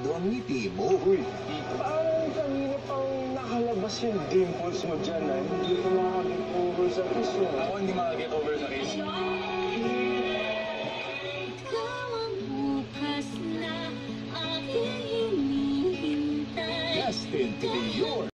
delikado ang ngiti mo. Uy, parang kanina pang nakalabas yung dimples mo dyan, ah. Hindi ko makakit over sa kiss mo. Ako hindi makakit over sa kiss. Destined to be yours.